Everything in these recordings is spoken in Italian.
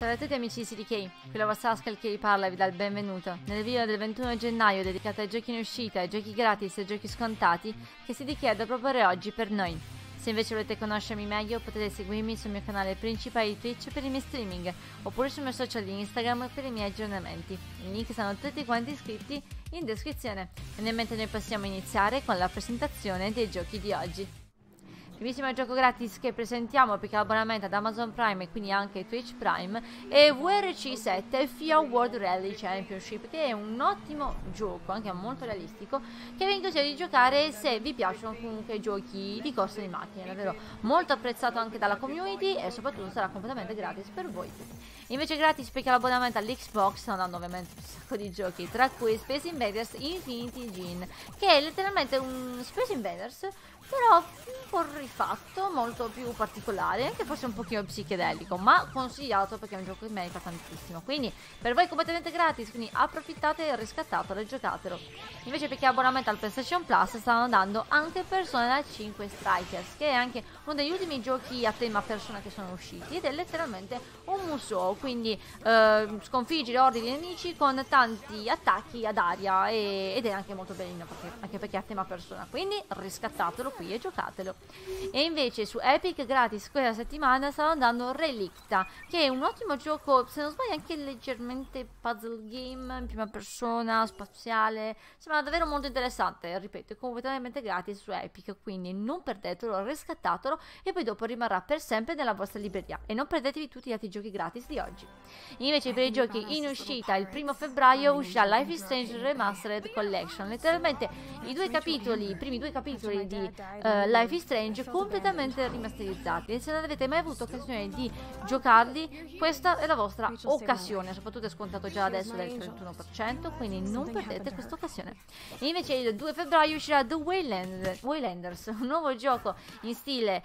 Ciao a tutti amici di CDK, qui la vostra Haskell che vi parla e vi dà il benvenuto nel video del 21 gennaio dedicato ai giochi in uscita, ai giochi gratis e ai giochi scontati che CDK ha da proporre oggi per noi. Se invece volete conoscermi meglio potete seguirmi sul mio canale principale di Twitch per i miei streaming oppure sul mio social di Instagram per i miei aggiornamenti. I link sono tutti quanti iscritti in descrizione e nel mentre noi possiamo iniziare con la presentazione dei giochi di oggi. Primissimo gioco gratis che presentiamo perché l'abbonamento ad Amazon Prime e quindi anche Twitch Prime è WRC7 FIA World Rally Championship, che è un ottimo gioco, anche molto realistico, che vi consiglio di giocare se vi piacciono comunque giochi di corsa di macchine. Davvero molto apprezzato anche dalla community e soprattutto sarà completamente gratis per voi. Invece gratis perché l'abbonamento all'Xbox stanno dando ovviamente un sacco di giochi, tra cui Space Invaders Infinity Gene, che è letteralmente un Space Invaders però un po' rifatto, molto più particolare, anche forse un pochino psichedelico, ma consigliato perché è un gioco che merita tantissimo. Quindi per voi completamente gratis, quindi approfittate e riscattatelo e giocatelo. Invece perché l'abbonamento al PlayStation Plus stanno dando anche Persona 5 Strikers, che è anche uno degli ultimi giochi a tema persona che sono usciti ed è letteralmente un Musou, quindi sconfiggere ordini di nemici con tanti attacchi ad aria ed è anche molto bellino anche perché è a tema persona, quindi riscattatelo e giocatelo. E invece su Epic gratis quella settimana stanno andando Relicta, che è un ottimo gioco, se non sbaglio anche leggermente puzzle game in prima persona, spaziale, sembra davvero molto interessante. Ripeto, è completamente gratis su Epic, quindi non perdetelo, riscattatelo e poi dopo rimarrà per sempre nella vostra libreria e non perdetevi tutti gli altri giochi gratis di oggi. Invece per i giochi in uscita il 1° febbraio uscirà Life is Strange Remastered Collection, letteralmente i primi due capitoli di Life is Strange completamente rimasterizzati, e se non avete mai avuto occasione di giocarli questa è la vostra occasione, soprattutto è scontato già adesso del 31%, quindi non perdete questa occasione. E invece il 2 febbraio uscirà The Waylanders, un nuovo gioco in stile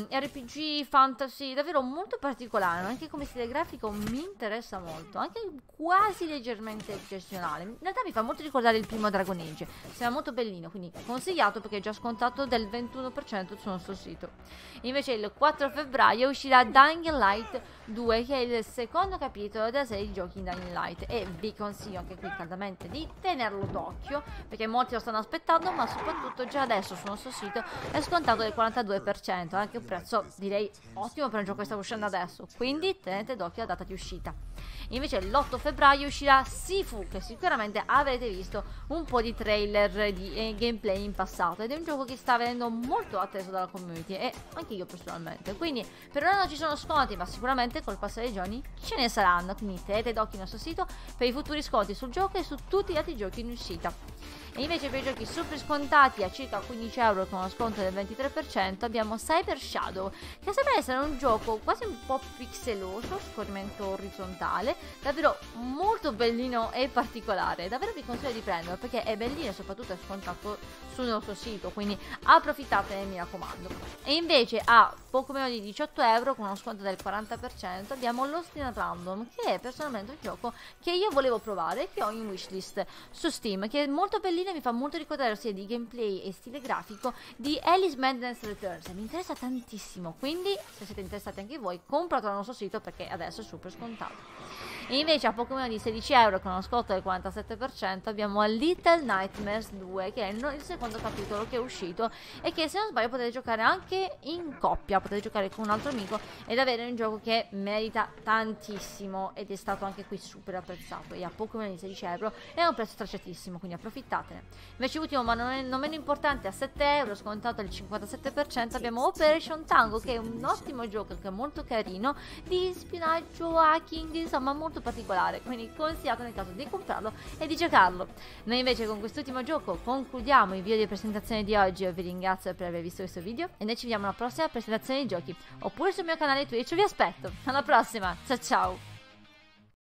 RPG fantasy davvero molto particolare, anche come stile grafico mi interessa molto, anche quasi leggermente gestionale, in realtà mi fa molto ricordare il primo Dragon Age, sembra molto bellino, quindi consigliato perché è già scontato del 21% sul nostro sito. Invece il 4 febbraio uscirà Dying Light 2, che è il secondo capitolo della serie di giochi Dying Light, e vi consiglio anche qui caldamente di tenerlo d'occhio perché molti lo stanno aspettando, ma soprattutto già adesso sul nostro sito è scontato del 42%, anche un prezzo direi ottimo per un gioco che sta uscendo adesso, quindi tenete d'occhio la data di uscita. Invece l'8 febbraio uscirà Sifu, che sicuramente avrete visto un po' di trailer di gameplay in passato, ed è un gioco che sta venendo molto atteso dalla community e anche io personalmente, quindi per ora non ci sono sconti, ma sicuramente col passare dei giorni ce ne saranno, quindi tenete d'occhio il nostro sito per i futuri sconti sul gioco e su tutti gli altri giochi in uscita. E invece per i giochi super scontati a circa 15 euro con uno sconto del 23% abbiamo Cyber Shadow, che sembra essere un gioco quasi un po' pixeloso, scorrimento orizzontale, davvero molto bellino e particolare. Davvero vi consiglio di prenderlo perché è bellino e soprattutto è scontato sul nostro sito, quindi approfittatene, mi raccomando. E invece a poco meno di 18 euro con uno sconto del 40% abbiamo Lost in Random, che è personalmente un gioco che io volevo provare e che ho in wishlist su Steam, che è molto bellino e mi fa molto ricordare sia di gameplay e stile grafico di Alice Madness Returns, mi interessa tantissimo, quindi se siete interessati anche voi compratelo al nostro sito perché adesso è super scontato. E invece a poco meno di 16 euro con uno sconto del 47% abbiamo Little Nightmares 2, che è il secondo capitolo che è uscito e che se non sbaglio potete giocare anche in coppia, potete giocare con un altro amico ed avere un gioco che merita tantissimo ed è stato anche qui super apprezzato, e a poco meno di 16 euro è un prezzo tracciatissimo, quindi approfittatene. Invece ultimo ma non meno importante, a 7 euro scontato il 57% abbiamo Operation Tango, che è un ottimo gioco che è molto carino, di spionaggio, hacking, insomma molto particolare, quindi consigliato nel caso di comprarlo e di giocarlo. Noi invece con quest'ultimo gioco concludiamo il video di presentazione di oggi. Io vi ringrazio per aver visto questo video e noi ci vediamo alla prossima presentazione di giochi, oppure sul mio canale Twitch vi aspetto. Alla prossima, ciao ciao!